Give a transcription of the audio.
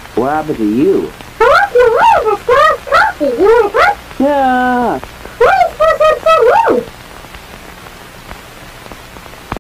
What happened to you? I left your room for Stella's coffee. You want a cup? Yeah,